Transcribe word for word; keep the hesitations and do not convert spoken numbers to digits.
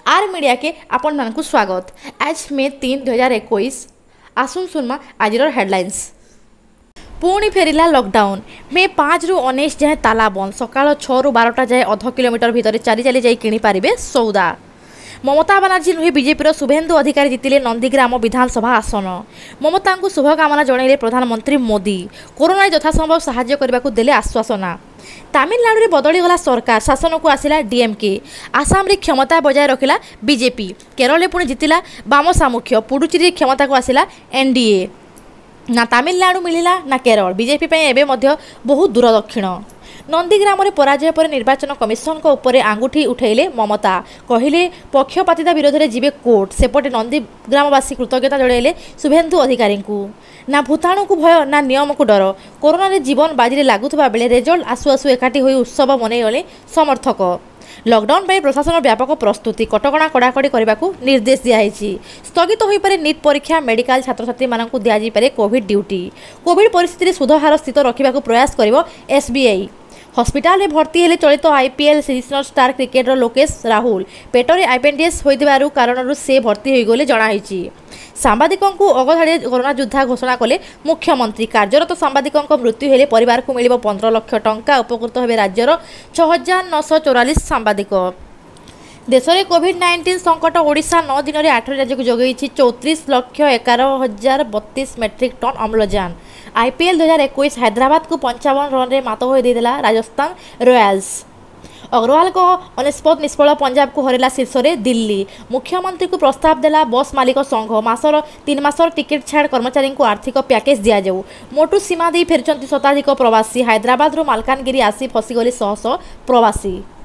Are media के आपण मानकु स्वागत। आज मे तीन दुई हजार एक आसुन सुनमा आज हेडलाइंस। पुणी फेरिला लॉकडाउन। मे पाँच रु उन्नीस जाए ताला बंद। सकाळ छह रु बारटा जाए अध किलोमीटर भितर चली चली जाई किणी पारिबे सौदा। ममता बानार्जी नुहे बीजेपी शुभेन्दु अधिकारी जितिले नंदीग्राम विधानसभा आसन। ममता को शुभकामना जनइले प्रधानमंत्री मोदी। कोरोना यथासंभव साहाय्य करने को देले आश्वासना। तमिलनाडु में बदलीगला सरकार, शासन को आसिला डीएमके। आसाम रे क्षमता बजाय रखिला बीजेपी। केरल में पुणी जितिला बाम सामुख्य। पुडुचेरी क्षमता को आसिला एनडीए। ना तमिलनाडु मिलिला ना केरल। बीजेपी पे एबे मध्य बहुत दूर दक्षिण। नंदीग्राम में पराजय पर निर्वाचन कमिशन को ऊपर आंगुठी उठेले ममता। कहले पक्षपातिता विरोध में जीवे कोर्ट। सेपटे नंदीग्रामवासी कृतज्ञता जणाइले शुभेन्दु अधिकारी को। ना भूताणु को भय ना नियम को डर। कोरोना रे जीवन बाजी लागुवा बेले रेजल्ट आसु आसु एकाठी होई उत्सव मनइले समर्थक। लॉकडाउन पर प्रशासन व्यापक प्रस्तुति। कटकणा कड़ाकड़ी करने को निर्देश दिखाई। स्थगित हो पारे नीट परीक्षा। मेडिकल छात्र छात्री मानक दिजापे कोविड ड्यूटी। कोविड परिस्थिति सुधार स्थित रखा प्रयास कर एसबीआई। हॉस्पिटल में भर्ती हेले चलित आईपीएल सीजनल स्टार क्रिकेटर लोकेश राहुल पेटरे आपेंडिक्स होइथिबारु कारणरू से भर्ती हो गले जणाइछि। सांबादिकों को अगधाड़ी कोरोना योद्धा घोषणा कले मुख्यमंत्री। कार्यरत सांबादिकों मृत्यु हेले परिवार को मिलिबो पंद्रह लाख टंका। उपकृत हेबे राज्यर छह हजार नौश चौरालीस सांबादिक। देश में कोविड नाइंटीन संकट। ओडिशा नौ दिन में आठ राज्य को जगई चौतीस लक्ष एगार हजार बत्तीस मेट्रिक टन अम्लजान। आईपीएल दुई हजार एक हैदराबाद को पंचावन रन में मात हो देला राजस्थान रॉयल्स। अग्रवाल को अनिष्पत निष्फल पंजाब को हरेला शीर्ष में दिल्ली। मुख्यमंत्री को प्रस्ताव देला बस मालिक संघ। मासर तीन मासर टिकेट छाड़ कर्मचारी को आर्थिक पैकेज दि जाऊ। मोटू सीमा दे फेरचंती शताधिक प्रवासी। हैदराबाद मालकानगिरी आसी फसीगले शह शह प्रवासी।